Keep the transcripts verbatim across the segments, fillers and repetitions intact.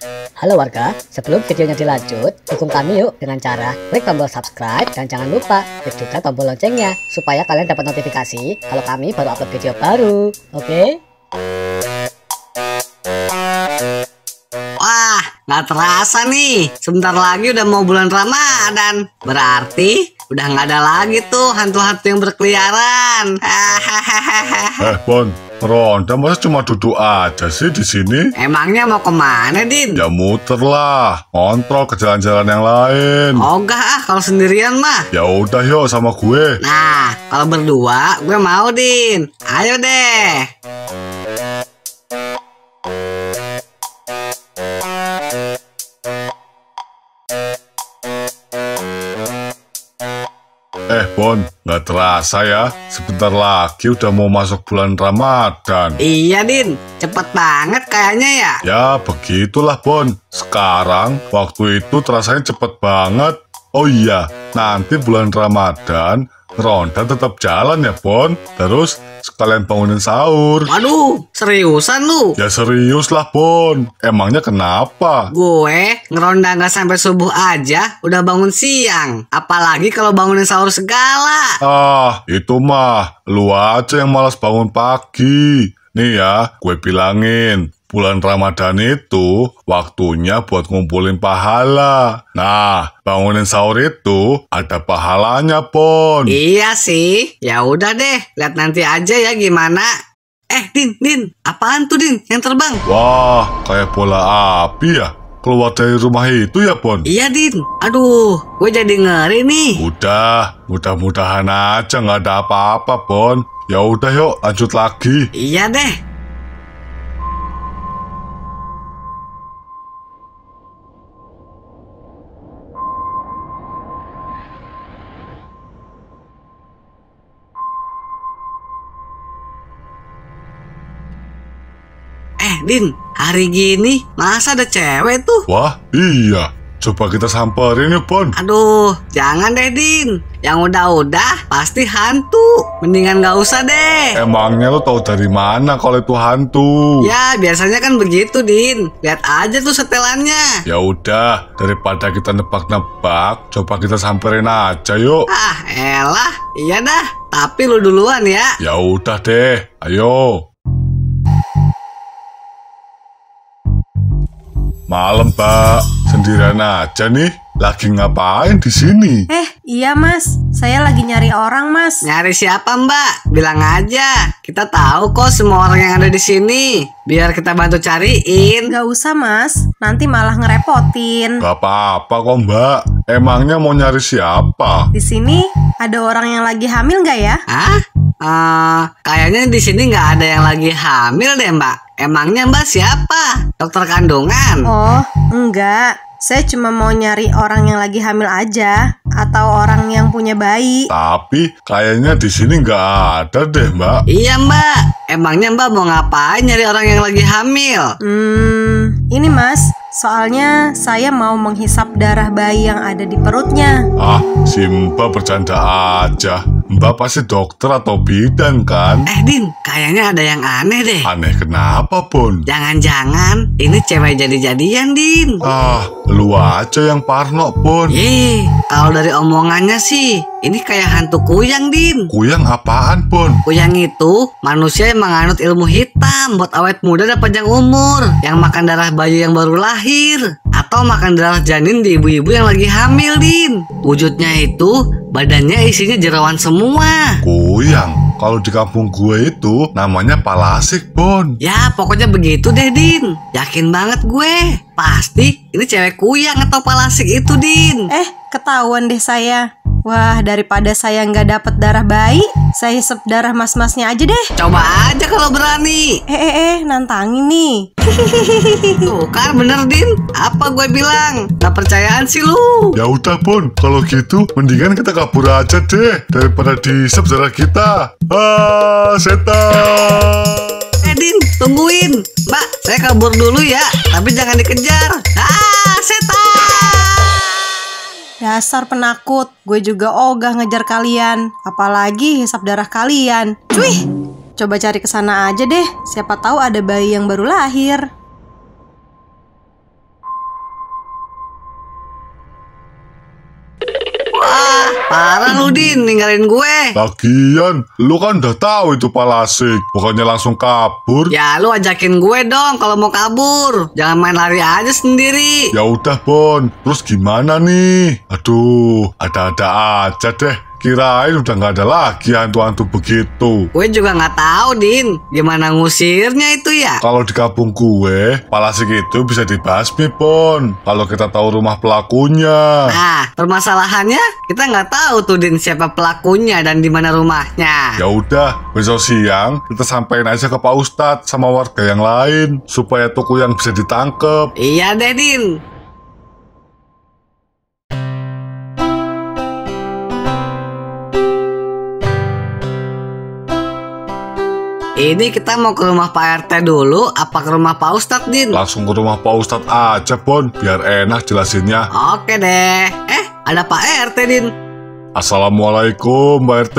Halo warga, sebelum videonya dilanjut, dukung kami yuk dengan cara klik tombol subscribe dan jangan lupa klik juga tombol loncengnya supaya kalian dapat notifikasi kalau kami baru upload video baru. Oke? Wah, nggak terasa nih. Sebentar lagi udah mau bulan Ramadan. Berarti udah nggak ada lagi tuh hantu-hantu yang berkeliaran. Eh, Bon, Ronda masa cuma duduk aja sih di sini? Emangnya mau kemana, Din? Ya muter lah, kontrol ke jalan-jalan yang lain. Ogah ah kalau sendirian mah. Ya udah yuk sama gue. Nah, kalau berdua gue mau, Din. Ayo deh. Eh Bon, nggak terasa ya, sebentar lagi udah mau masuk bulan Ramadan. Iya, Din. Cepet banget kayaknya ya. Ya begitulah Bon, sekarang waktu itu terasanya cepet banget. Oh iya, nanti bulan Ramadan Ronda tetap jalan ya Bon. Terus sekalian bangunin sahur. Waduh, seriusan lu? Ya serius lah Bon, emangnya kenapa? Gue ngeronda nggak sampai subuh aja udah bangun siang. Apalagi kalau bangunin sahur segala. Ah, itu mah lu aja yang malas bangun pagi. Nih ya, gue bilangin, bulan Ramadan itu waktunya buat ngumpulin pahala. Nah, bangunin sahur itu ada pahalanya, Pon. Iya sih. Ya udah deh, lihat nanti aja ya gimana. Eh, Din, Din, apaan tuh Din yang terbang? Wah, kayak bola api ya. Keluar dari rumah itu ya, Pon? Iya, Din. Aduh, gue jadi ngeri nih. Udah, mudah-mudahan aja nggak ada apa-apa, Pon. Ya udah yuk, lanjut lagi. Iya deh. Eh, Din, hari gini masa ada cewek tuh? Wah, iya. Coba kita samperin yuk, Pon. Aduh, jangan deh, Din. Yang udah-udah pasti hantu. Mendingan gak usah deh. Emangnya lo tahu dari mana kalau itu hantu? Ya, biasanya kan begitu, Din. Lihat aja tuh setelannya. Ya udah, daripada kita nebak-nebak, coba kita samperin aja yuk. Ah, elah. Iya dah. Tapi lu duluan ya. Ya udah deh, ayo. Malam, Pak. Sendirian aja nih. Lagi ngapain di sini? Eh, iya Mas. Saya lagi nyari orang, Mas. Nyari siapa, Mbak? Bilang aja. Kita tahu kok semua orang yang ada di sini. Biar kita bantu cariin. Gak usah, Mas. Nanti malah ngerepotin. Gak apa-apa kok, Mbak. Emangnya mau nyari siapa? Di sini ada orang yang lagi hamil nggak ya? Hah? Uh, kayaknya di sini nggak ada yang lagi hamil deh, Mbak. Emangnya Mbak siapa? Dokter kandungan? Oh, enggak. Saya cuma mau nyari orang yang lagi hamil aja, atau orang yang punya bayi. Tapi kayaknya di sini nggak ada deh, Mbak. Iya, Mbak. Emangnya Mbak mau ngapain nyari orang yang lagi hamil? Hmm, ini Mas. Soalnya saya mau menghisap darah bayi yang ada di perutnya. Ah, si Mbak bercanda aja. Mbak pasti dokter atau bidan kan? Eh, Din, kayaknya ada yang aneh deh. Aneh kenapa, Bon? Jangan-jangan ini cewek jadi-jadian, Din. Ah, lu aja yang parno, Bon. Ih, kalau dari omongannya sih, ini kayak hantu kuyang, Din. Kuyang apaan, Bon? Kuyang itu manusia yang menganut ilmu hitam buat awet muda dan panjang umur, yang makan darah bayi yang baru lahir, atau makan darah janin di ibu-ibu yang lagi hamil, Din. Wujudnya itu badannya isinya jeroan semua. Kuyang? Kalau di kampung gue itu namanya palasik, Bon. Ya, pokoknya begitu deh, Din. Yakin banget gue. Pasti ini cewek kuyang atau palasik itu, Din. Eh, ketahuan deh saya. Wah, daripada saya nggak dapet darah bayi, saya hisap darah mas-masnya aja deh. Coba aja kalau berani. Eh, eh, eh, nantangin nih. Tuh kan bener, Din. Apa gue bilang? Gak percayaan sih lu. Ya udah, Bon. Kalau gitu, mendingan kita kabur aja deh daripada dihisap darah kita. Ah, setan. Eh, Din, tungguin. Mbak, saya kabur dulu ya. Tapi jangan dikejar. Ah, setan. Dasar penakut, gue juga ogah ngejar kalian. Apalagi hisap darah kalian. Cuy, coba cari kesana aja deh. Siapa tahu ada bayi yang baru lahir. Parah lu Din, ninggalin gue. Lagian, lu kan udah tahu itu Palasik. Bukannya langsung kabur. Ya lu ajakin gue dong kalau mau kabur. Jangan main lari aja sendiri. Ya udah Bon, terus gimana nih? Aduh, ada-ada aja deh. Kirain udah nggak ada lagi hantu-hantu begitu. Gue juga nggak tahu Din, gimana ngusirnya itu ya? Kalau di kampung gue, Palasik itu bisa dibasmi Bon. Kalau kita tahu rumah pelakunya. Nah, permasalahannya kita nggak tahu tuh Din siapa pelakunya dan di mana rumahnya. Ya udah, besok siang kita sampein aja ke Pak Ustadz sama warga yang lain supaya toko yang bisa ditangkep. Iya deh Din. Ini kita mau ke rumah Pak R T dulu, apa ke rumah Pak Ustadz, Din? Langsung ke rumah Pak Ustadz aja, Bon, biar enak jelasinnya. Oke deh. Eh, ada Pak R T, Din. Assalamualaikum, Pak R T.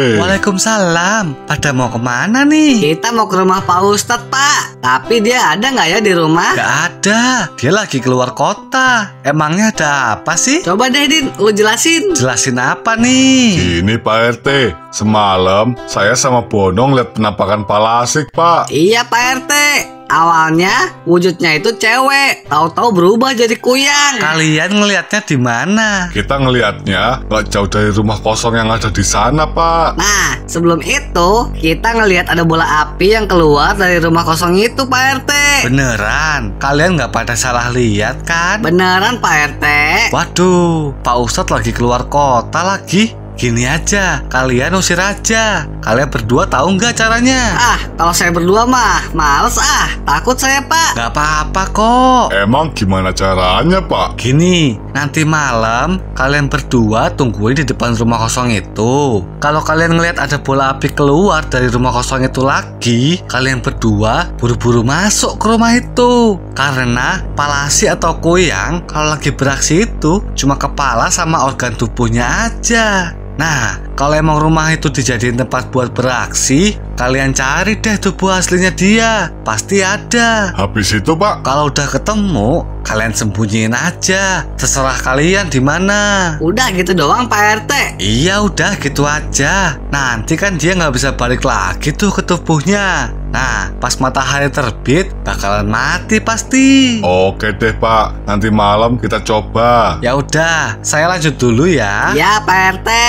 Waalaikumsalam. Pada mau kemana nih? Kita mau ke rumah Pak Ustadz, Pak. Tapi dia ada nggak ya di rumah? Gak ada. Dia lagi keluar kota. Emangnya ada apa sih? Coba deh, Din, lu jelasin. Jelasin apa nih? Ini Pak R T. Semalam saya sama Bonong lihat penampakan Palasik, Pak. Iya, Pak R T. Awalnya wujudnya itu cewek, tahu-tahu berubah jadi kuyang. Kalian ngelihatnya di mana? Kita ngelihatnya nggak jauh dari rumah kosong yang ada di sana, Pak. Nah, sebelum itu kita ngelihat ada bola api yang keluar dari rumah kosong itu, Pak R T. Beneran? Kalian nggak pada salah lihat kan? Beneran, Pak R T. Waduh, Pak Ustadz lagi keluar kota lagi. Gini aja, kalian usir aja. Kalian berdua tahu nggak caranya? Ah, kalau saya berdua mah males ah. Takut saya, Pak. Nggak apa-apa kok. Emang gimana caranya, Pak? Gini, nanti malam kalian berdua tungguin di depan rumah kosong itu. Kalau kalian ngelihat ada bola api keluar dari rumah kosong itu lagi, kalian berdua buru-buru masuk ke rumah itu. Karena palasi atau kuyang kalau lagi beraksi itu cuma kepala sama organ tubuhnya aja. Nah, kalau emang rumah itu dijadiin tempat buat beraksi, kalian cari deh tubuh aslinya dia. Pasti ada. Habis itu, Pak, Kalau udah ketemu, kalian sembunyiin aja. Terserah kalian di mana. Udah gitu doang, Pak R T. Iya udah gitu aja. Nanti kan dia nggak bisa balik lagi tuh ke tubuhnya. Nah, pas matahari terbit bakalan mati pasti. oke deh, Pak. Nanti malam kita coba. Ya udah, saya lanjut dulu ya. Ya, Pak R T.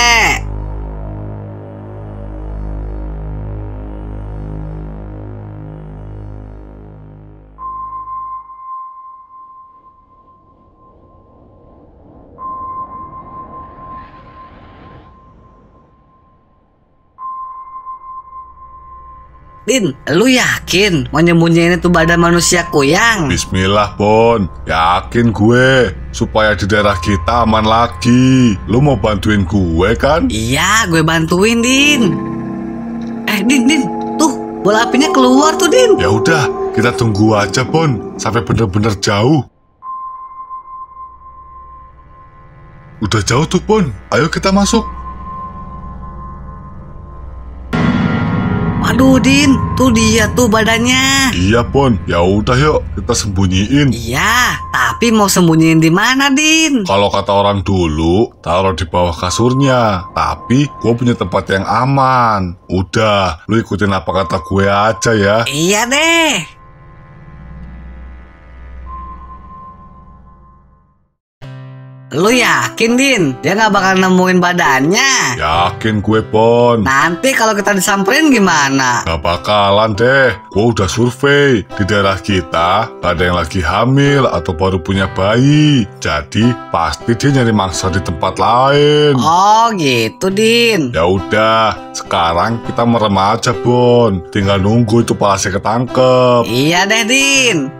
Din, lu yakin mau nyembunyiin itu badan manusia kuyang? Bismillah, Bon. Yakin gue. Supaya di daerah kita aman lagi. Lu mau bantuin gue kan? Iya, gue bantuin, Din. Eh, Din, Din. Tuh, bola apinya keluar tuh, Din. Ya udah, kita tunggu aja, Bon. Sampai bener-bener jauh. Udah jauh tuh, Bon. Ayo kita masuk. Aduh, Din. Tuh dia tuh badannya. Iya, Bon. Ya udah yuk, kita sembunyiin. Iya, tapi mau sembunyiin di mana, Din? Kalau kata orang dulu, taruh di bawah kasurnya. Tapi gue punya tempat yang aman. Udah, lu ikutin apa kata gue aja ya. Iya deh. Lu yakin, Din? Dia nggak bakal nemuin badannya? Yakin gue, Bon. Nanti kalau kita disamperin gimana? Gak bakalan deh. Gue udah survei. Di daerah kita gak ada yang lagi hamil atau baru punya bayi. Jadi pasti dia nyari mangsa di tempat lain. Oh gitu, Din. Ya udah, sekarang kita merem aja, Bon. Tinggal nunggu itu Palasik ketangkep. Iya deh, Din.